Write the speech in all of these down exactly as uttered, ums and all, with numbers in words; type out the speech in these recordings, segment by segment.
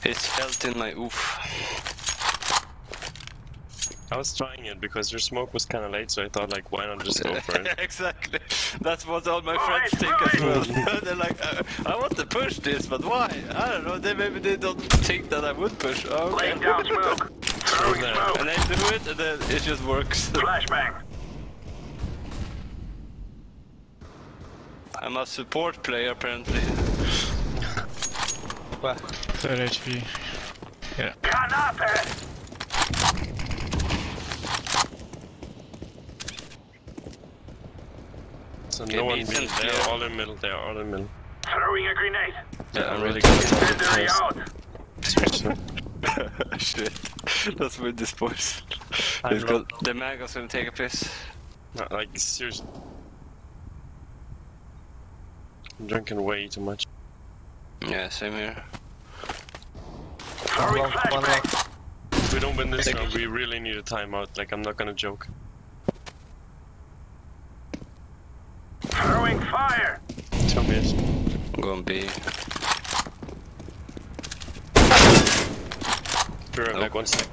It's felt in my oof. I was trying it because your smoke was kind of late, so I thought, like, why not just go for it? Exactly. That's what all my friends think as well. They're like, uh, I want to push this, but why? I don't know. They maybe they don't think that I would push. Oh, okay. Laying down smoke. Throwing smoke. And I do it, and then it just works. Flashbang. I'm a support player, apparently. What? third H P. Yeah. Canapé. So Okay, no one meet middle, them they're here. all in middle, they're all in middle. Throwing a grenade. Yeah, I'm really good at Incendiary out. Shit. Let's win this, boys. I'm Let's go. The Mago's gonna take a piss. Not like, seriously. I'm drinking way too much. Yeah, same here. Throwing One left, one flashbang. left. If we don't win this round, we really need a timeout, like, I'm not gonna joke. Throwing fire. Two minutes. I'm going B. Be right back, one sec.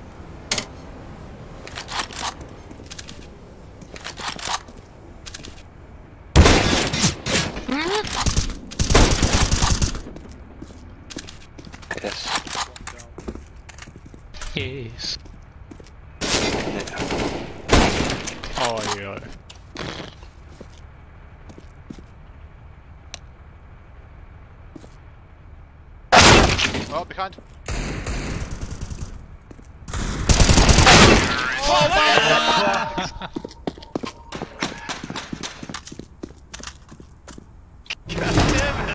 Yes. Yes. Yeah. Oh yeah. Oh, behind. Oh,